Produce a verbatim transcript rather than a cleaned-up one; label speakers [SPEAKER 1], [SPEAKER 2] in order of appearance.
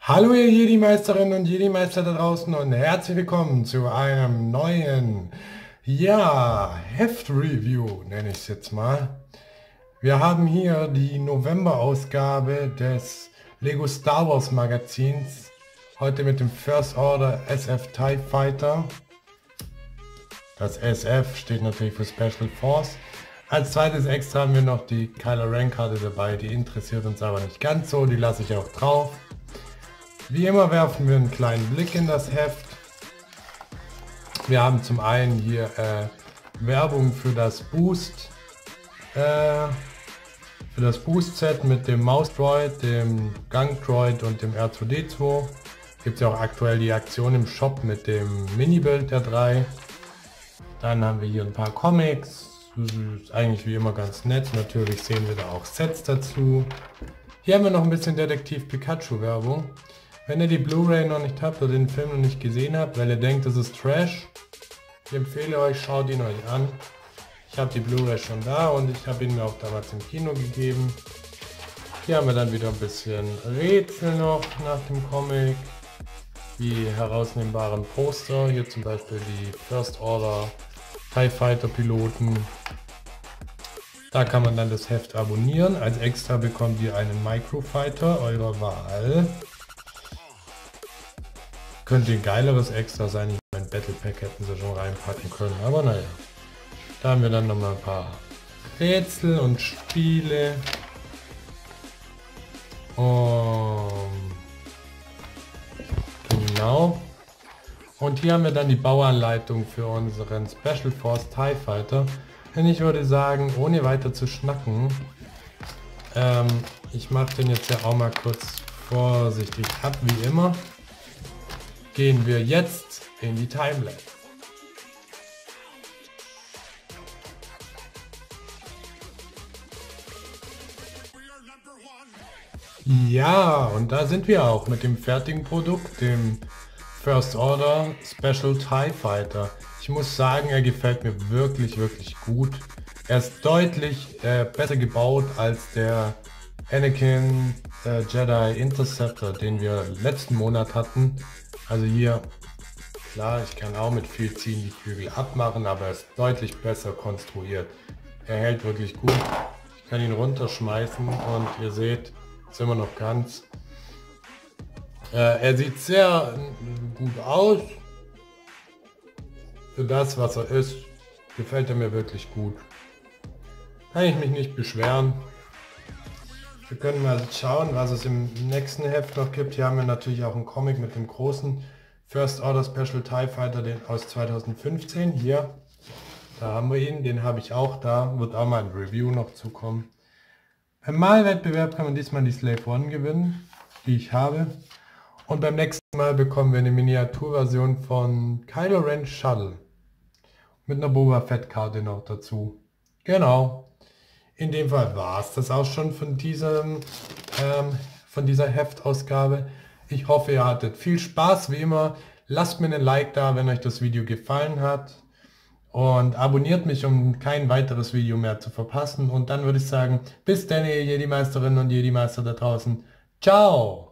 [SPEAKER 1] Hallo ihr Jedi-Meisterinnen und Jedi-Meister da draußen und herzlich willkommen zu einem neuen, ja, Heft-Review, nenne ich es jetzt mal. Wir haben hier die November-Ausgabe des Lego Star Wars Magazins, heute mit dem First Order S F TIE Fighter. Das S F steht natürlich für Special Force. Als zweites extra haben wir noch die Kylo Ren Karte dabei, die interessiert uns aber nicht ganz so, die lasse ich auch drauf. Wie immer werfen wir einen kleinen Blick in das Heft. Wir haben zum einen hier äh, Werbung für das Boost, äh, für das Boost Set mit dem Mouse Droid, dem Gang Droid und dem R zwei D zwei. Gibt es ja auch aktuell die Aktion im Shop mit dem Mini-Build der drei. Dann haben wir hier ein paar Comics. Das ist eigentlich wie immer ganz nett. Natürlich sehen wir da auch Sets dazu. Hier haben wir noch ein bisschen Detektiv Pikachu Werbung. Wenn ihr die Blu-ray noch nicht habt oder den Film noch nicht gesehen habt, weil ihr denkt, das ist Trash, ich empfehle euch, schaut ihn euch an. Ich habe die Blu-ray schon da und ich habe ihn mir auch damals im Kino gegeben. Hier haben wir dann wieder ein bisschen Rätsel noch nach dem Comic. Die herausnehmbaren Poster, hier zum Beispiel die First Order TIE Fighter Piloten. Da kann man dann das Heft abonnieren. Als extra bekommt ihr einen Microfighter eurer Wahl. Könnte ein geileres Extra sein. Ich mein Battle Pack hätten sie schon reinpacken können, aber naja. Da haben wir dann nochmal ein paar Rätsel und Spiele. Um, genau. Und hier haben wir dann die Bauanleitung für unseren Special Force TIE Fighter. Und ich würde sagen, ohne weiter zu schnacken, ähm, ich mache den jetzt ja auch mal kurz vorsichtig ab, wie immer. Gehen wir jetzt in die Timelapse. Ja, und da sind wir auch mit dem fertigen Produkt, dem First Order Special TIE Fighter. Ich muss sagen, er gefällt mir wirklich, wirklich gut. Er ist deutlich äh, besser gebaut als der Anakin äh, Jedi Interceptor, den wir letzten Monat hatten. Also hier, klar, ich kann auch mit viel ziehen die Flügel abmachen, aber er ist deutlich besser konstruiert. Er hält wirklich gut. Ich kann ihn runterschmeißen und ihr seht, ist immer noch ganz. Äh, er sieht sehr gut aus. Für das, was er ist, gefällt er mir wirklich gut. Kann ich mich nicht beschweren. Wir können mal schauen, was es im nächsten Heft noch gibt. Hier haben wir natürlich auch einen Comic mit dem großen First Order Special TIE Fighter den aus zweitausendfünfzehn. Hier, da haben wir ihn, den habe ich auch da. Wird auch mal ein Review noch zukommen. Beim Malwettbewerb kann man diesmal die Slave One gewinnen, die ich habe. Und beim nächsten Mal bekommen wir eine Miniaturversion von Kylo Ren Shuttle. Mit einer Boba Fett Karte noch dazu. Genau. In dem Fall war es das auch schon von, diesem, ähm, von dieser Heftausgabe. Ich hoffe, ihr hattet viel Spaß, wie immer. Lasst mir einen Like da, wenn euch das Video gefallen hat. Und abonniert mich, um kein weiteres Video mehr zu verpassen. Und dann würde ich sagen, bis dann, ihr Jedi-Meisterinnen und Jedi-Meister da draußen. Ciao!